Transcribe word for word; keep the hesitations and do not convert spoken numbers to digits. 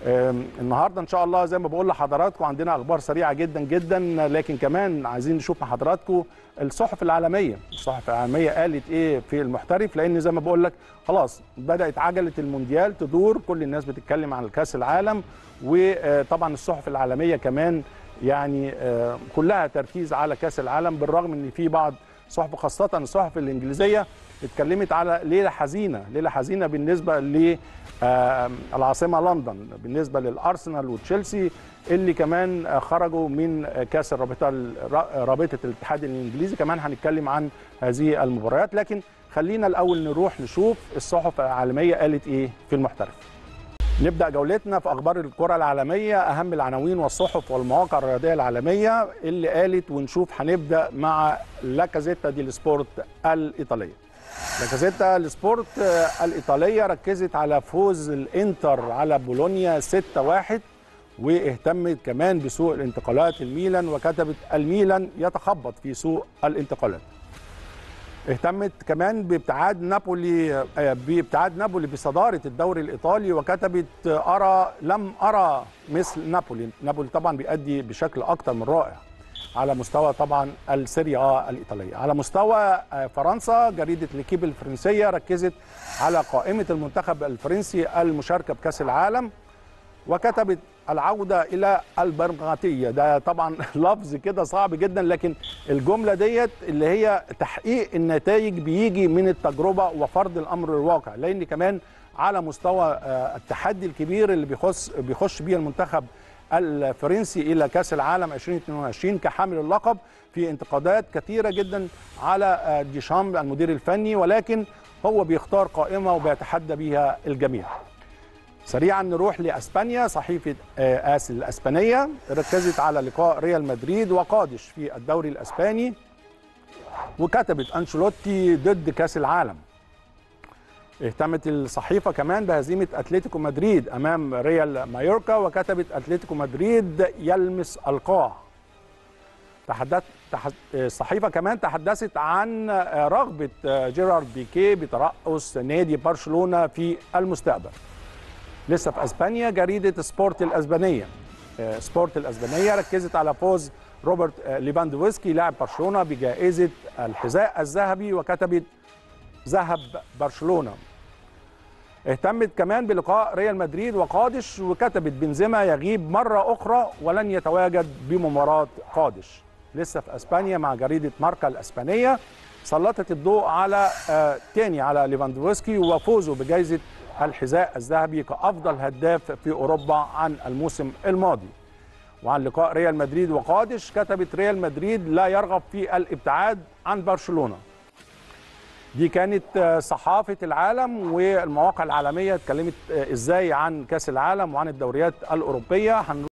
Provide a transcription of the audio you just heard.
النهارده ان شاء الله زي ما بقول لحضراتكم عندنا اخبار سريعه جدا جدا، لكن كمان عايزين نشوف مع حضراتكم الصحف العالميه، الصحف العالميه قالت ايه في المحترف، لان زي ما بقول لك خلاص بدات عجله المونديال تدور، كل الناس بتتكلم عن الكاس العالم، وطبعا الصحف العالميه كمان يعني كلها تركيز على كاس العالم، بالرغم ان في بعض صحف خاصه الصحف الانجليزيه اتكلمت على ليله حزينه، ليله حزينه بالنسبه للعاصمه لندن، بالنسبه للارسنال وتشيلسي اللي كمان خرجوا من كاس الرابطه رابطه الاتحاد الانجليزي. كمان هنتكلم عن هذه المباريات، لكن خلينا الاول نروح نشوف الصحف العالميه قالت ايه في المحترف. نبدأ جولتنا في أخبار الكرة العالمية، أهم العناوين والصحف والمواقع الرياضية العالمية اللي قالت، ونشوف. هنبدأ مع لا جازيتا دي سبورت الإيطالية. لا جازيتا دي سبورت الإيطالية ركزت على فوز الإنتر على بولونيا ستة واحد، واهتمت كمان بسوق الانتقالات الميلان، وكتبت الميلان يتخبط في سوق الانتقالات. اهتمت كمان بابتعاد نابولي بابتعاد نابولي بصدارة الدوري الإيطالي، وكتبت أرى لم أرى مثل نابولي. نابولي طبعا بيأدي بشكل أكتر من رائع على مستوى طبعا السيريا الإيطالية. على مستوى فرنسا جريدة ليكيب الفرنسية ركزت على قائمة المنتخب الفرنسي المشاركة بكأس العالم، وكتبت العودة إلى البرغماتية. ده طبعا لفظ كده صعب جدا، لكن الجملة ديت اللي هي تحقيق النتائج بيجي من التجربة وفرض الأمر الواقع، لأن كمان على مستوى التحدي الكبير اللي بيخش بيخش بيه المنتخب الفرنسي إلى كأس العالم ألفين واثنين وعشرين كحامل اللقب، في انتقادات كثيرة جدا على ديشامب المدير الفني، ولكن هو بيختار قائمة وبيتحدى بيها الجميع. سريعا نروح لاسبانيا. صحيفه آس الاسبانيه ركزت على لقاء ريال مدريد وقادش في الدوري الاسباني، وكتبت انشيلوتي ضد كاس العالم. اهتمت الصحيفه كمان بهزيمه اتلتيكو مدريد امام ريال مايوركا، وكتبت اتلتيكو مدريد يلمس القاع. تحدث الصحيفه كمان تحدثت عن رغبه جيرارد بيكيه بترأس نادي برشلونه في المستقبل. لسه في اسبانيا جريده سبورت الاسبانيه. سبورت الاسبانيه ركزت على فوز روبرت ليفاندوفسكي لاعب برشلونه بجائزه الحذاء الذهبي، وكتبت ذهب برشلونه. اهتمت كمان بلقاء ريال مدريد وقادش، وكتبت بنزيما يغيب مره اخرى ولن يتواجد بمباراه قادش. لسه في اسبانيا مع جريده ماركا الاسبانيه سلطت الضوء على آه تاني على ليفاندوفسكي وفوزه بجائزه الحذاء الذهبي كأفضل هداف في أوروبا عن الموسم الماضي. وعن لقاء ريال مدريد وقادش كتبت ريال مدريد لا يرغب في الابتعاد عن برشلونة. دي كانت صحافة العالم والمواقع العالمية اتكلمت ازاي عن كأس العالم وعن الدوريات الأوروبية.